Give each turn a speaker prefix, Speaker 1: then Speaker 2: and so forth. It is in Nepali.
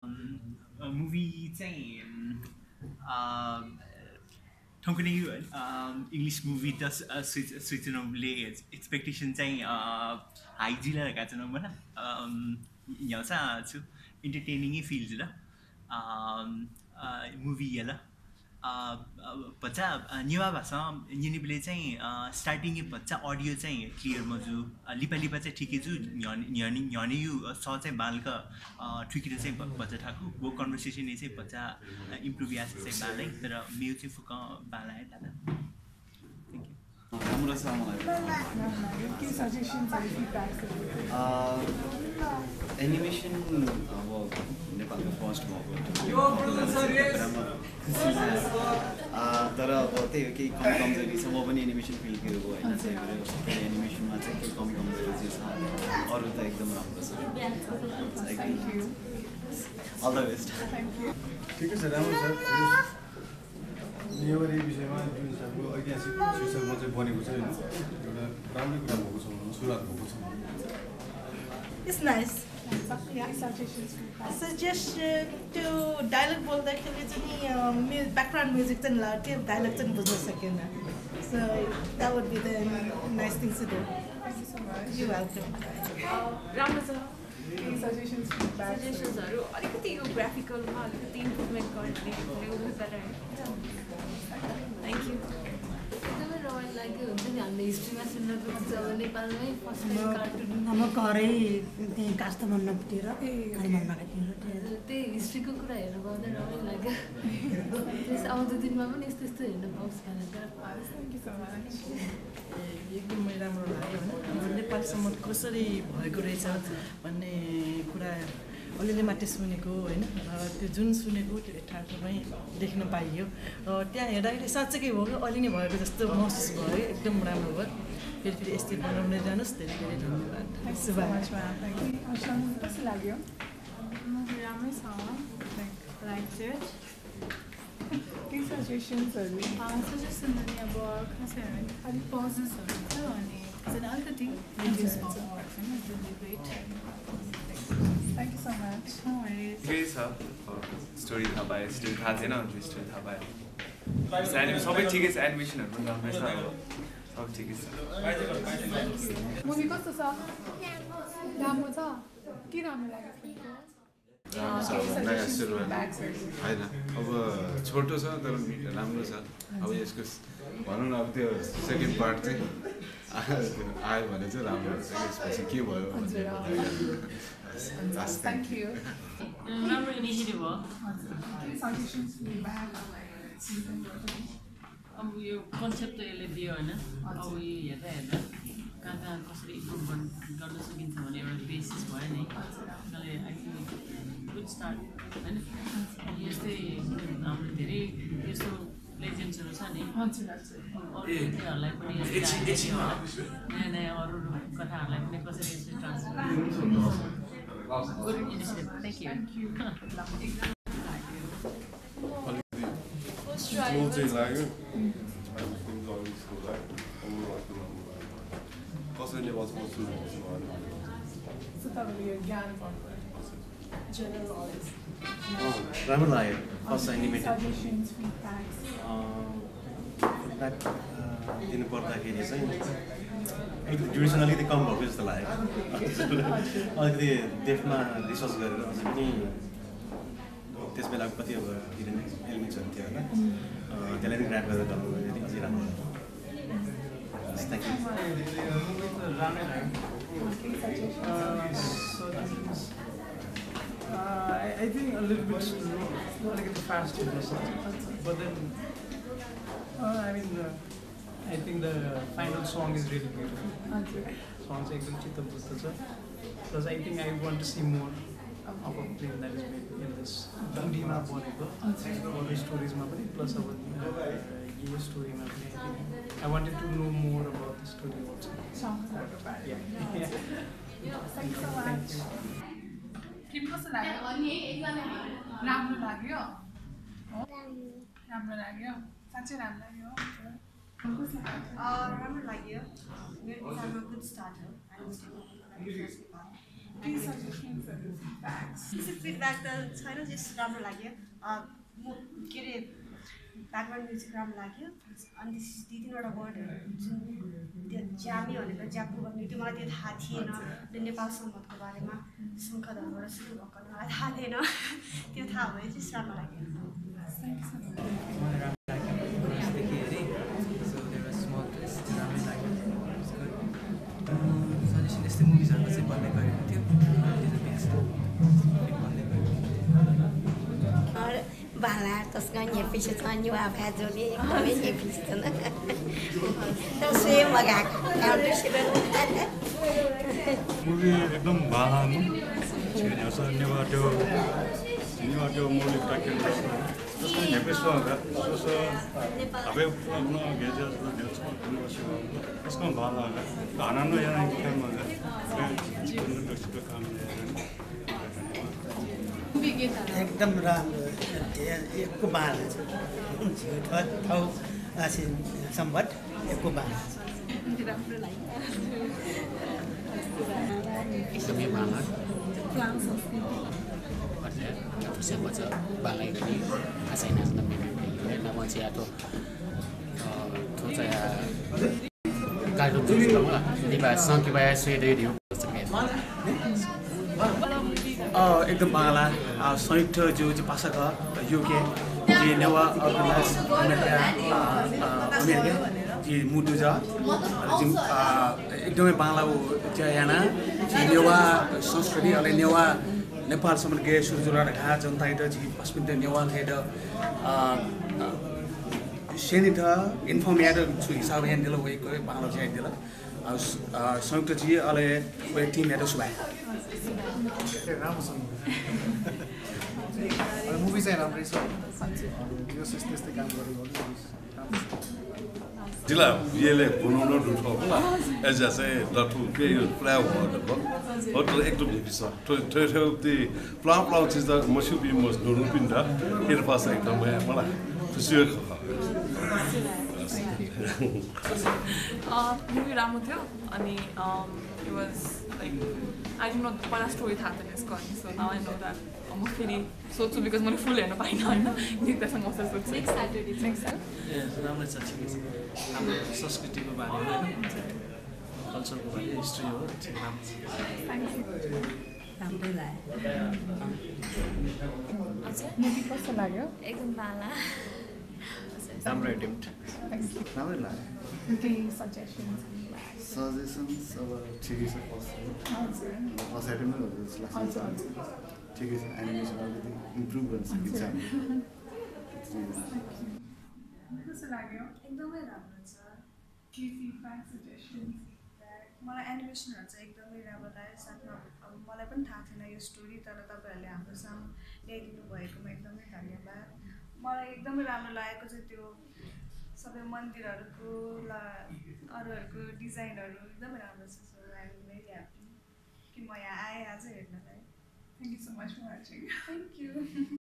Speaker 1: मुभी चाहिँ ठुङ्कुने इङ्ग्लिस मुभी त सोच्नुले एक्सपेक्टेसन चाहिँ हाई जिरहेका छन् मलाई यहाँ छु इन्टरटेनिङै फिल्ड र मुभी हेला बच्चा नेवा भाषा यिनीहरूले चाहिँ स्टार्टिङै बच्चा अडियो चाहिँ क्लियर मजु लिपा लिपा चाहिँ ठिकै छु यहाँने यो स चाहिँ बालका ठुकिएर चाहिँ बच्चा ठाकु वो कन्भर्सेसन चाहिँ बच्चा इम्प्रुभ यास चाहिँ बालै तर मेरो चाहिँ फुक बाला है दादा
Speaker 2: राम्रो छ मलाई एनिमेसन अब नेपालको फर्स्ट भएको तर अब त्यही हो केही कमी कमजोरी छ म पनि एनिमेसन फिल्डकै हो होइन त्यही भएर एनिमेसनमा चाहिँ केही कमी कमजोरी चाहिँ छ अरू त एकदम राम्रो छ अल द बेस्ट
Speaker 3: ठिकै छ राम्रो छ नेवारी विषयमा जुन हिसाबको ऐतिहासिक शीर्षकमा चाहिँ बनेको छ होइन एउटा राम्रै कुरा भएको छ सुरुवात भएको छ
Speaker 4: It's nice. Yeah, suggestions. Suggestion to dialogue बोल्दाखेरि चाहिँ background music चाहिँ लाउँथ्यो dialogue चाहिँ बुझ्न सकेन. So that would be the nice thing to do.
Speaker 5: Thank you so much.
Speaker 4: You're welcome.
Speaker 5: राम्रो छ.
Speaker 4: Suggestions, feedback.
Speaker 5: Suggestionsहरू अलिकति यो ग्राफिकलमा अलिकति इम्प्रुभमेन्ट गर्ने बेटर. Thank you.
Speaker 6: एकदमै रमाइलो लाग्यो हुन्छ नि हामीले हिस्ट्रीमा सुन्न पाउँछ अब नेपालमै फर्स्ट टाइम कार्टुन
Speaker 7: म घरै त्यही कास्टमन्नपट्टि र
Speaker 6: त्यही हिस्ट्रीको कुरा हेर्नु पाउँदा रमाइलो लाग्यो त्यस आउँदो दिनमा पनि यस्तो यस्तो हेर्न पाउँछ भनेर
Speaker 5: Thank you so much.
Speaker 8: एकदमै राम्रो लाग्यो होइन नेपालसम्म कसरी भएको रहेछ भन्ने कुरा अलिअलि मात्रै सुनेको होइन र त्यो जुन सुनेको त्यो यथार्थमै देख्न पाइयो र त्यहाँ हेर्दाखेरि साँच्चै भयो अलि नै भएको जस्तो महसुस भयो एकदम राम्रो भयो फेरि यस्तै बनाउँदै जानुहोस् धेरै धेरै धन्यवाद
Speaker 5: कस्तो लाग्यो राम्रै छ लाइक इट के सजेसन्सहरू सजेसन अनि अब खास हेर्यो भने अलिक पजेसहरू छ अनि अलिकति रिड्युस पाउनु पर्छ होइन Thank you so much. No worries.
Speaker 9: ठिकै छ स्टोरी थाहा पाएँ स्टोरी थाहा थिएन अन्त स्टोरी थाहा पाएँ सबै ठिकै छ एनिमेसनहरू पनि राम्रै छ सबै ठिकै छ
Speaker 5: मुभी कस्तो छ राम्रो छ के राम्रो लाग्यो
Speaker 3: नयाँ सुरुवात होइन अब छोटो छ तर राम्रो छ अब यसको भनौँ न अब त्यो सेकेन्ड पार्ट चाहिँ आयो भने चाहिँ राम्रो हुन्छ यसपछि के भयो
Speaker 5: Thank you.
Speaker 10: राम्रो इनिसिएटिभ हो अब यो कन्सेप्ट त यसले दियो होइन अब यो हेर्दा हेर्दा कहाँ कसरी इम्प्रुभ गर्न सकिन्छ भने एउटा बेसिस भयो नि उनीहरूले आई थिङ्क गुड स्टार्ट होइन यस्तै हाम्रो धेरै यस्तो लेजेन्ड्सहरू छ नि अरूहरूलाई पनि नयाँ नयाँ अरू कथाहरूलाई पनि कसरी यसरी transfer good initiative thank you
Speaker 3: slow चाहिँ लाग्यो कसरी नेपाल सुरु
Speaker 2: राम्रो लाग्यो फर्स्ट एनिमेटेड दिनु पर्दाखेरि चाहिँ ड्युरेसन अलिकति कम भएको जस्तो लाग्यो अलिकति डेफमा रिसर्च गरेर अझै पनि त्यस बेलाको कति अब एलिमेन्ट्सहरू थियो होइन त्यसलाई पनि ग्राफ गरेर गर्नु भने अझै राम्रो लाग्यो thank
Speaker 8: I think a little bit slow, like it's fast, but then I think the final song is really beautiful. Songs एकदम चित्त बुझ्दछ. Because I think I want to see more of a film that is made in this 2D मा बनेको अरू स्टोरिजमा पनि प्लस अब यो स्टोरीमा पनि I wanted to know more about the story also.
Speaker 5: Thank you so much. Kim कस्तो लाग्यो राम्रो लाग्यो राम्रो लाग्यो साँच्चै राम्रो लाग्यो
Speaker 4: राम्रो लाग्यो मेरो विचारमा गुड स्टार्ट हो
Speaker 11: फिडब्याक त छैन जस्ट राम्रो लाग्यो म के अरे ब्याकग्राउन्ड म्युजिक राम्रो लाग्यो अनि दुई तिनवटा वर्डहरू जुन त्यो ज्यामी भनेर ज्यापु भन्ने त्यो मलाई त्यो थाहा थिएन त्यो नेपाल सम्बन्धको बारेमा शङ्खधरबाट सुरु भएको मलाई थाहा थिएन त्यो थाहा भयो चाहिँ राम्रो लाग्यो
Speaker 12: सजेसन यस्तै मुभिजहरूको चाहिँ भन्ने गरेको थियो
Speaker 13: Bala, Toscania, fishes on you have had only a piston. Don't say, Magak, how do she
Speaker 14: Movie एकदम बालामा छ नेवा त्यो मौलिक टाकेर त्यसको नेपेसो सो अबे न गेजेस न देछ त्यसको बाला आनन्द yana खेलमा जीवन दक्षको काम
Speaker 7: एकदम राम्रो एकको बाला छ ठाउँ सम्बत एकको बाला
Speaker 5: राम्रो लाग्यो
Speaker 15: एकदमै बाला saya baca balai ini asainya namanya nama atau tu saya kalau tu juga di bahasa kita saya dari dia
Speaker 2: एकदम बाला संयुक्त जो भाषा का युके ये नेवा अर्गनाइज अमेरिका जी मुटुजा जिम एकदमै बाला हो ज्याना नेवा संस्कृति अनि नेवा नेपाल सम्म गे सुरजुरा घा जनता इट जी पस्पिन्ट नेवा हेड सेनिट इन्फर्मेटर छु हिसाब हेन्डल वे को बाला चाहिँ दिला संयुक्त जी अले वे टिम हेड सुबाय
Speaker 16: मुभी चाहिँ राम्रै छ यो त्यस्तै काम गरेको
Speaker 17: जिल्ला येले बनाउन दुठो होला एजा चाहिँ लटु के यो प्लाउ हो होटल एकदम बिस त्यो त्यो प्लाउ चाहिँ त मसुबी मस दुनु पिन्दा हेर पास एकदम मलाई खुसी
Speaker 5: मुभी राम्रो थियो अनि it was like I didn't know what a story happened is going so now I know that I'm feeling so too because my full end up I know निक्तासँग मसँग सोच्छु next Saturday
Speaker 12: राम्रो छ ठिकै छ हाम्रो संस्कृतिको बारेमा कल्चरको बारे हिस्ट्री हो
Speaker 6: राम्रै लाग्यो
Speaker 5: मुभी कस्तो लाग्यो
Speaker 6: एकदम बाला
Speaker 16: राम्रो एटेम्प्ट राम्रै लाग्यो
Speaker 5: केही सजेसन्स
Speaker 16: अब ठिकै छ फर्स्ट एटेम्प्ट हो जस्तो लाग्छ ठिकै छ एनिमेसन अलिकति इम्प्रुभ गर्न सकिन्छ
Speaker 5: कस्तो लाग्यो
Speaker 11: एकदमै राम्रो छ
Speaker 5: के फिडब्याक सजेसन्स
Speaker 11: मलाई एनिमेसनहरू चाहिँ एकदमै राम्रो लाग्यो साथमा अब मलाई पनि थाहा थिएन यो स्टोरी तर तपाईँहरूले हाम्रो सामु ल्याइदिनु भएकोमा एकदमै धन्यवाद मलाई एकदमै राम्रो लागेको चाहिँ त्यो सबै मन्दिरहरूको अरूहरूको डिजाइनहरू एकदमै राम्रो छ so I am very happy कि म यहाँ आएँ आज हेर्नलाई
Speaker 5: thank you so much for watching
Speaker 11: thank you